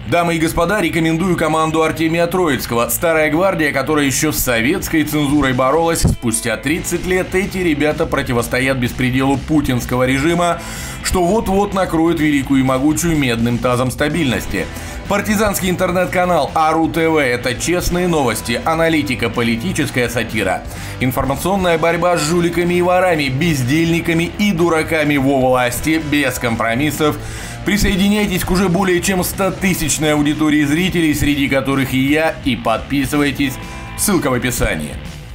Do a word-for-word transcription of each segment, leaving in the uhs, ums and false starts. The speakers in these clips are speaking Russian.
Дамы и господа, рекомендую команду Артемия Троицкого. Старая гвардия, которая еще с советской цензурой боролась, спустя тридцать лет эти ребята противостоят беспределу путинского режима, что вот-вот накроет великую и могучую медным тазом стабильности. Партизанский интернет-канал АРУ ТВ – это честные новости, аналитика, политическая сатира, информационная борьба с жуликами и ворами, бездельниками и дураками во власти, без компромиссов. Присоединяйтесь к уже более чем стотысячной аудитории зрителей, среди которых и я, и подписывайтесь. Ссылка в описании.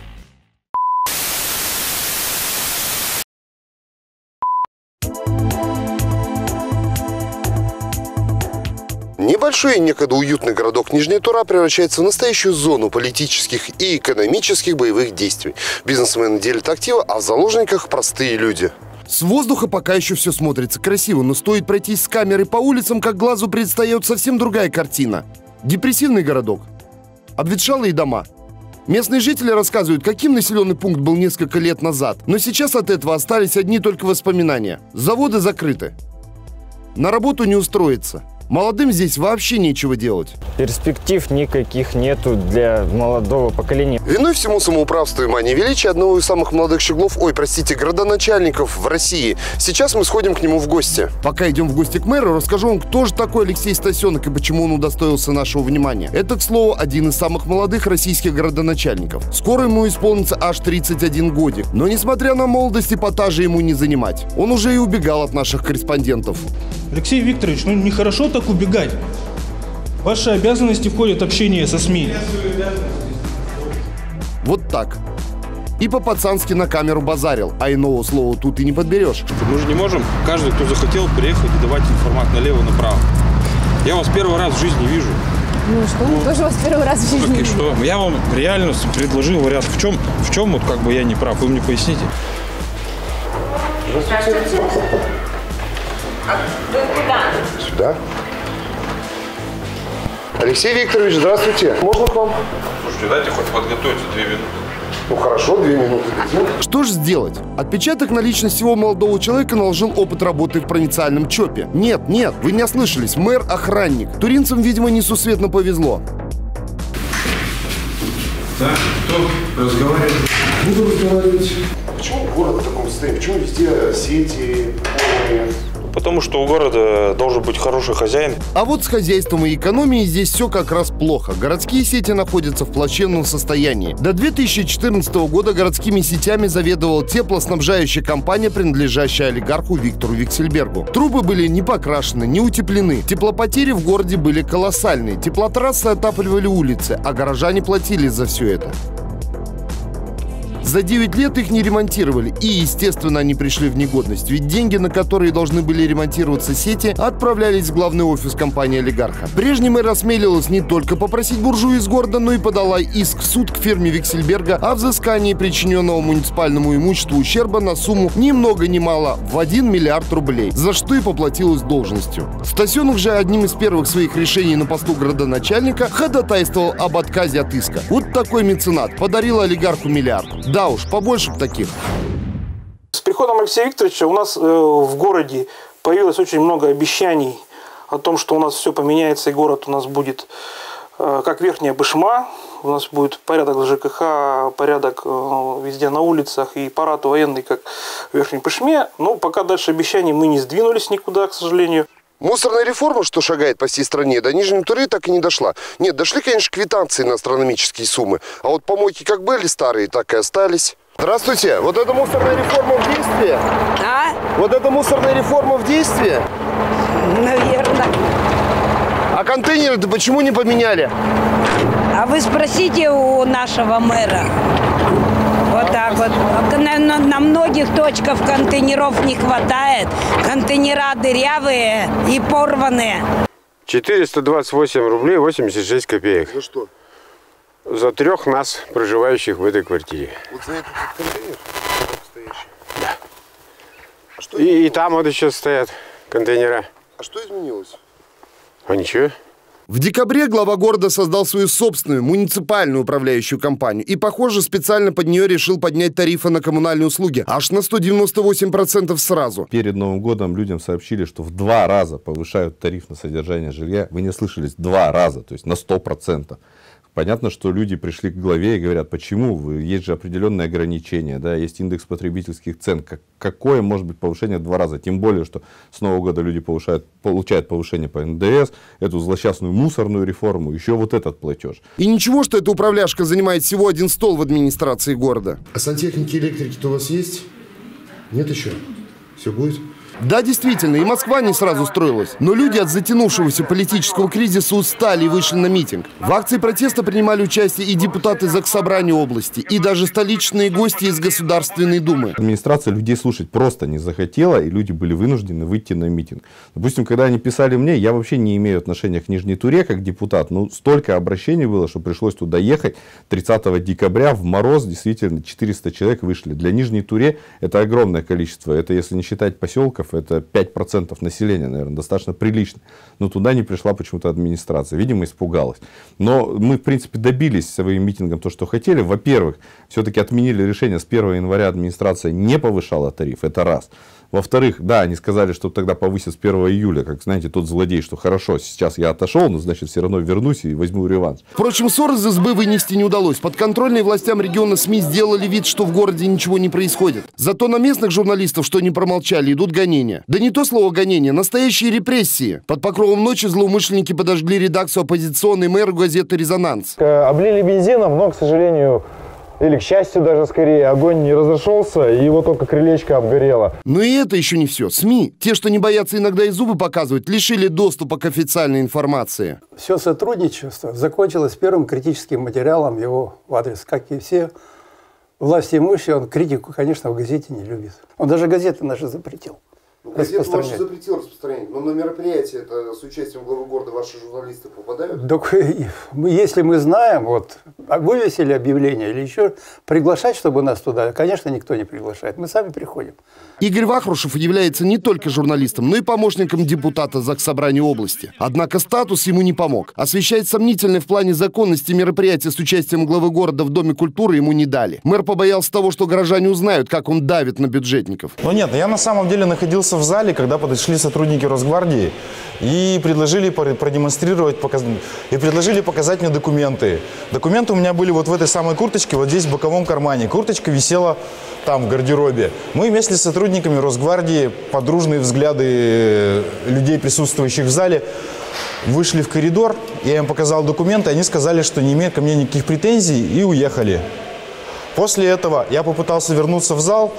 Небольшой и некогда уютный городок Нижняя Тура превращается в настоящую зону политических и экономических боевых действий. Бизнесмены делят активы, а в заложниках простые люди. С воздуха пока еще все смотрится красиво, но стоит пройтись с камерой по улицам, как глазу предстает совсем другая картина. Депрессивный городок. Обветшалые дома. Местные жители рассказывают, каким населенный пункт был несколько лет назад, но сейчас от этого остались одни только воспоминания. Заводы закрыты. На работу не устроиться. Молодым здесь вообще нечего делать. Перспектив никаких нету для молодого поколения. Виной всему самоуправство и мания величия одного из самых молодых щеглов, ой, простите, градоначальников в России. Сейчас мы сходим к нему в гости. Пока идем в гости к мэру, расскажу вам, кто же такой Алексей Стасенок и почему он удостоился нашего внимания. Это, к слову, один из самых молодых российских градоначальников. Скоро ему исполнится аж тридцать один годик. Но, несмотря на молодость, эпатажа ему не занимать. Он уже и убегал от наших корреспондентов. Алексей Викторович, ну нехорошо так убегать. В ваши обязанности входит общение со СМИ. Вот так. И по-пацански на камеру базарил, а иного слова тут и не подберешь. Мы же не можем, каждый, кто захотел, приехать и давать информацию налево-направо. Я вас первый раз в жизни вижу. Ну что, мы ну, тоже вас первый раз в жизни так и видим. что? Я вам реально предложил вариант. В чем, в чем вот как бы я не прав? Вы мне поясните. Здравствуйте. А вы куда? Сюда. Алексей Викторович, здравствуйте. Можно к вам? Слушайте, дайте хоть подготовиться две минуты. Ну хорошо, две минуты. Что же сделать? Отпечаток на личность всего молодого человека наложил опыт работы в провинциальном ЧОПе. Нет, нет, вы не ослышались. Мэр-охранник. Туринцам, видимо, несусветно повезло. Так, кто разговаривает? Буду разговаривать. Почему город в таком состоянии? Почему везде сети, полные? Потому что у города должен быть хороший хозяин. А вот с хозяйством и экономией здесь все как раз плохо. Городские сети находятся в плачевном состоянии. До две тысячи четырнадцатого года городскими сетями заведовала теплоснабжающая компания, принадлежащая олигарху Виктору Виксельбергу. Трубы были не покрашены, не утеплены. Теплопотери в городе были колоссальные. Теплотрассы отапливали улицы, а горожане платили за все это. За девять лет их не ремонтировали, и, естественно, они пришли в негодность, ведь деньги, на которые должны были ремонтироваться сети, отправлялись в главный офис компании олигарха. Прежний мэр осмелилась не только попросить буржуя из города, но и подала иск в суд к фирме Виксельберга о взыскании причиненного муниципальному имуществу ущерба на сумму ни много ни мало в один миллиард рублей, за что и поплатилась должностью. Стасенок же одним из первых своих решений на посту градоначальника ходатайствовал об отказе от иска. Вот такой меценат подарил олигарху миллиард. Да уж, побольше таких. С приходом Алексея Викторовича у нас э, в городе появилось очень много обещаний о том, что у нас все поменяется, и город у нас будет э, как Верхняя Пышма. У нас будет порядок ЖКХ, порядок э, везде на улицах и парад военный, как в Верхней Пышме. Но пока дальше обещаний мы не сдвинулись никуда, к сожалению. Мусорная реформа, что шагает по всей стране, до Нижней Туры так и не дошла. Нет, дошли, конечно, квитанции на астрономические суммы. А вот помойки как были старые, так и остались. Здравствуйте. Вот эта мусорная реформа в действии? А? Вот эта мусорная реформа в действии? Наверное. А контейнеры-то почему не поменяли? А вы спросите у нашего мэра. Вот так вот. На, на, на многих точках контейнеров не хватает. Контейнера дырявые и порванные. четыреста двадцать восемь рублей восемьдесят шесть копеек. За что? За трех нас, проживающих в этой квартире. Вот за этот контейнер стоящий? Да. А что и, и там вот еще стоят контейнера. А что изменилось? А ничего. В декабре глава города создал свою собственную муниципальную управляющую компанию и, похоже, специально под нее решил поднять тарифы на коммунальные услуги аж на сто девяносто восемь процентов сразу. Перед Новым годом людям сообщили, что в два раза повышают тариф на содержание жилья. Вы не ослышались, два раза, то есть на сто процентов. Понятно, что люди пришли к главе и говорят, почему? Есть же определенные ограничения, да, есть индекс потребительских цен. Как, какое может быть повышение в два раза? Тем более, что с Нового года люди повышают, получают повышение по эн дэ эс, эту злосчастную мусорную реформу, еще вот этот платеж. И ничего, что эта управляшка занимает всего один стол в администрации города. А сантехники и электрики-то у вас есть? Нет еще? Все будет? Да, действительно, и Москва не сразу строилась. Но люди от затянувшегося политического кризиса устали и вышли на митинг. В акции протеста принимали участие и депутаты Заксобрания области, и даже столичные гости из Государственной Думы. Администрация людей слушать просто не захотела, и люди были вынуждены выйти на митинг. Допустим, когда они писали мне, я вообще не имею отношения к Нижней Туре как депутат, но столько обращений было, что пришлось туда ехать. тридцатого декабря в мороз действительно четыреста человек вышли. Для Нижней Туре это огромное количество. Это, если не считать поселков, это пять процентов населения, наверное, достаточно прилично. Но туда не пришла почему-то администрация. Видимо, испугалась. Но мы, в принципе, добились своим митингом то, что хотели. Во-первых, все-таки отменили решение, с первого января администрация не повышала тариф. Это раз. Во-вторых, да, они сказали, что тогда повысят с первого июля, как, знаете, тот злодей, что хорошо, сейчас я отошел, но, значит, все равно вернусь и возьму реванш. Впрочем, ссор из избы вынести не удалось. Подконтрольные властям региона СМИ сделали вид, что в городе ничего не происходит. Зато на местных журналистов, что не промолчали, идут гонения. Да не то слово гонения, настоящие репрессии. Под покровом ночи злоумышленники подожгли редакцию оппозиционной мэру газеты «Резонанс». Облили бензином, но, к сожалению, или, к счастью, даже скорее, огонь не разошелся, и его только крылечко обгорело. Но и это еще не все. СМИ, те, что не боятся иногда и зубы показывать, лишили доступа к официальной информации. Все сотрудничество закончилось первым критическим материалом его в адрес. Как и все власти имущие, он критику, конечно, в газете не любит. Он даже газеты наши запретил. Ну, газету вашу запретил распространять, но на мероприятие это с участием главы города ваши журналисты попадают? Так, если мы знаем, вот, вывесили объявление или еще приглашать, чтобы нас туда, конечно, никто не приглашает. Мы сами приходим. Игорь Вахрушев является не только журналистом, но и помощником депутата Заксобрания области. Однако статус ему не помог. Освещать сомнительное в плане законности мероприятия с участием главы города в Доме культуры ему не дали. Мэр побоялся того, что горожане узнают, как он давит на бюджетников. Но нет, я на самом деле находился в зале, когда подошли сотрудники Росгвардии и предложили продемонстрировать, и предложили показать мне документы. Документы у меня были вот в этой самой курточке, вот здесь в боковом кармане. Курточка висела там, в гардеробе. Мы вместе с сотрудниками Росгвардии, под дружные взгляды людей, присутствующих в зале, вышли в коридор. Я им показал документы, они сказали, что не имеют ко мне никаких претензий, и уехали. После этого я попытался вернуться в зал,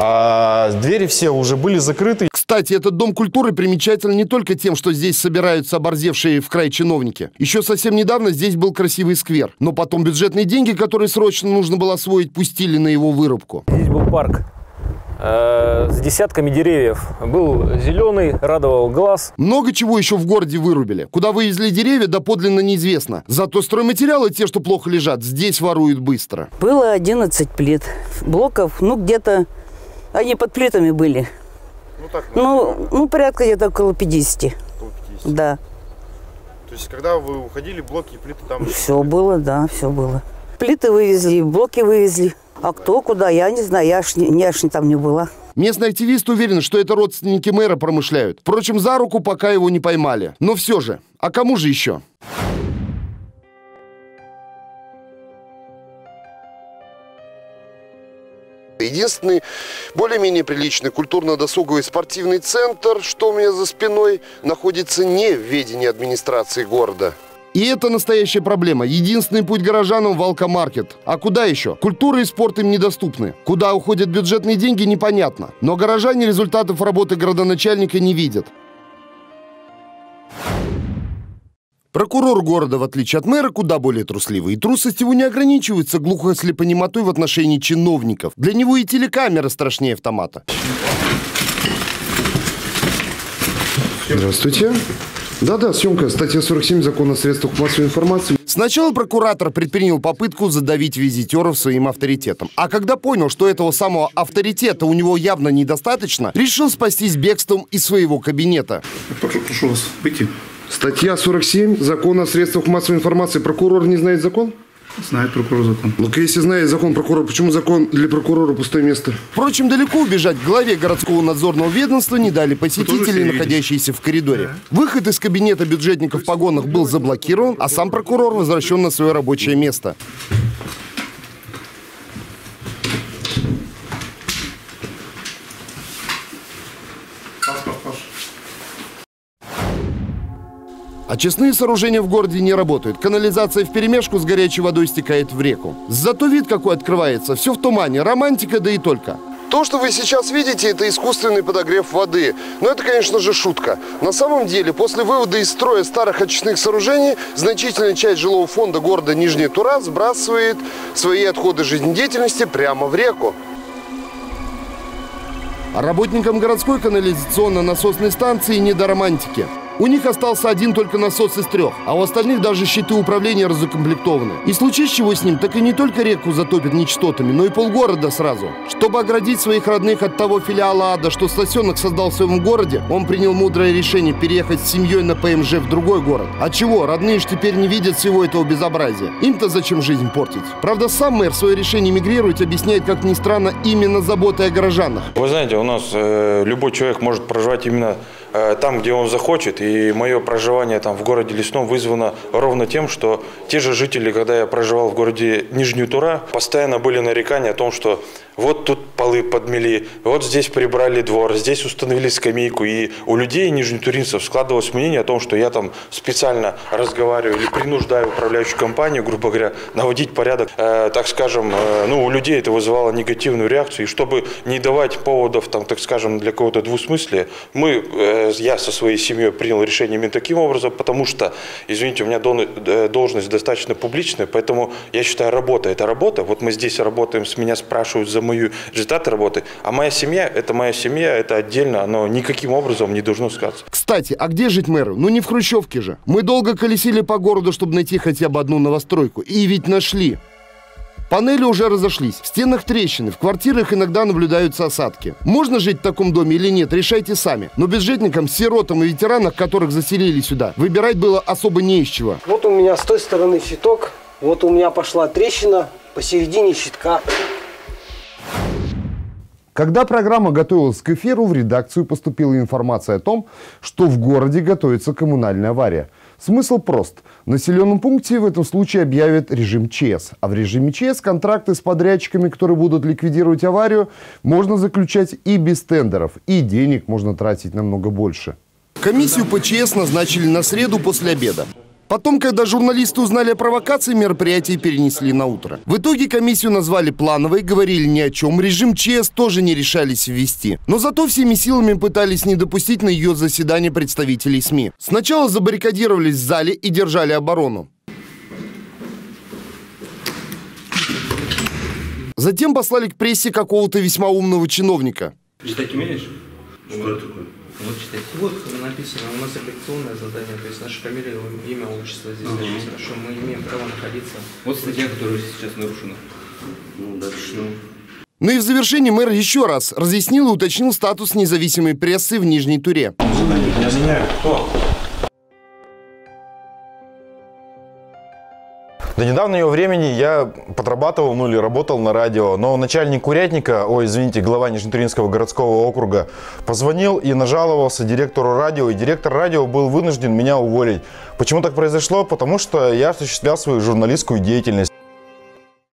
а двери все уже были закрыты. Кстати, этот Дом культуры примечателен не только тем, что здесь собираются оборзевшие в край чиновники. Еще совсем недавно здесь был красивый сквер. Но потом бюджетные деньги, которые срочно нужно было освоить, пустили на его вырубку. Здесь был парк э, с десятками деревьев. Был зеленый, радовал глаз. Много чего еще в городе вырубили. Куда вывезли деревья, доподлинно неизвестно. Зато стройматериалы, те, что плохо лежат, здесь воруют быстро. Было одиннадцать плит. Блоков, ну, где-то... Они под плитами были. Ну, так, ну, ну порядка где-то около пятидесяти. Около пятидесяти. Да. То есть, когда вы уходили, блоки и плиты там... Все было, да, все было. Плиты вывезли, блоки вывезли. А кто, куда, я не знаю, я аж, я аж там не была. Местные активисты уверены, что это родственники мэра промышляют. Впрочем, за руку пока его не поймали. Но все же, а кому же еще? Единственный более-менее приличный культурно-досуговый спортивный центр, что у меня за спиной, находится не в ведении администрации города. И это настоящая проблема. Единственный путь горожанам – в алкомаркет. А куда еще? Культура и спорт им недоступны. Куда уходят бюджетные деньги – непонятно. Но горожане результатов работы городоначальника не видят. Прокурор города, в отличие от мэра, куда более трусливый. И трусость его не ограничивается глухо-слепониматой в отношении чиновников. Для него и телекамера страшнее автомата. Здравствуйте. Да-да, съемка. Статья сорок семь Закона о средствах массовой информации. Сначала прокуратор предпринял попытку задавить визитеров своим авторитетом. А когда понял, что этого самого авторитета у него явно недостаточно, решил спастись бегством из своего кабинета. Прошу, прошу вас выйти. Статья сорок семь Закона о средствах массовой информации. Прокурор не знает закон? Знает прокурор закон. Ну, если знает закон прокурор, почему закон для прокурора пустое место? Впрочем, далеко убежать главе городского надзорного ведомства не дали посетители, находящиеся в коридоре. Да. Выход из кабинета бюджетников в погонах был заблокирован, а сам прокурор возвращен на свое рабочее место. Очистные сооружения в городе не работают. Канализация вперемешку с горячей водой стекает в реку. Зато вид какой открывается. Все в тумане. Романтика, да и только. То, что вы сейчас видите, это искусственный подогрев воды. Но это, конечно же, шутка. На самом деле, после вывода из строя старых очистных сооружений, значительная часть жилого фонда города Нижняя Тура сбрасывает свои отходы жизнедеятельности прямо в реку. А работникам городской канализационно-насосной станции не до романтики. У них остался один только насос из трех, а у остальных даже щиты управления разукомплектованы. И случись чего с ним, так и не только реку затопит нечистотами, но и полгорода сразу. Чтобы оградить своих родных от того филиала ада, что Стасенок создал в своем городе, он принял мудрое решение переехать с семьей на ПМЖ в другой город. Отчего? Родные ж теперь не видят всего этого безобразия. Им-то зачем жизнь портить? Правда, сам мэр свое решение мигрировать объясняет, как ни странно, именно заботой о горожанах. Вы знаете, у нас э, любой человек может проживать именно э, там, где он захочет. И мое проживание там в городе Лесном вызвано ровно тем, что те же жители, когда я проживал в городе Нижняя Тура, постоянно были нарекания о том, что вот тут полы подмели, вот здесь прибрали двор, здесь установили скамейку. И у людей, нижнетуринцев, складывалось мнение о том, что я там специально разговариваю или принуждаю управляющую компанию, грубо говоря, наводить порядок. Э, так скажем, э, ну, у людей это вызывало негативную реакцию. И чтобы не давать поводов, там, так скажем, для какого-то двусмыслия, мы, э, я со своей семьей принял решение именно таким образом, потому что, извините, у меня должность достаточно публичная, поэтому я считаю, работа – это работа. Вот мы здесь работаем, с меня спрашивают за мою результаты работы, а моя семья – это моя семья, это отдельно, оно никаким образом не должно сказаться. Кстати, а где жить мэру? Ну не в хрущевке же. Мы долго колесили по городу, чтобы найти хотя бы одну новостройку. И ведь нашли. Панели уже разошлись, в стенах трещины, в квартирах иногда наблюдаются осадки. Можно жить в таком доме или нет, решайте сами. Но бюджетникам, сиротам и ветеранам, которых заселили сюда, выбирать было особо не из чего. Вот у меня с той стороны щиток, вот у меня пошла трещина посередине щитка. Когда программа готовилась к эфиру, в редакцию поступила информация о том, что в городе готовится коммунальная авария. Смысл прост. В населенном пункте в этом случае объявят режим ЧС. А в режиме ЧС контракты с подрядчиками, которые будут ликвидировать аварию, можно заключать и без тендеров. И денег можно тратить намного больше. Комиссию по ЧС назначили на среду после обеда. Потом, когда журналисты узнали о провокации, мероприятие перенесли на утро. В итоге комиссию назвали плановой, говорили ни о чем. Режим ЧС тоже не решались ввести. Но зато всеми силами пытались не допустить на ее заседание представителей СМИ. Сначала забаррикадировались в зале и держали оборону. Затем послали к прессе какого-то весьма умного чиновника. Читать умеешь? Что это такое? Вот читать. Вот написано, у нас редакционное задание, то есть наша фамилия, имя, отчество здесь ага. написано, что мы имеем право находиться. Вот статья, которая сейчас нарушена. Ну, дальше. Ну и в завершении мэр еще раз разъяснил и уточнил статус независимой прессы в Нижней Туре. Я меняю. Кто? До недавнего времени я подрабатывал, ну или работал на радио, но начальник курятника, ой, извините, глава Нижнетуринского городского округа, позвонил и нажаловался директору радио, и директор радио был вынужден меня уволить. Почему так произошло? Потому что я осуществлял свою журналистскую деятельность.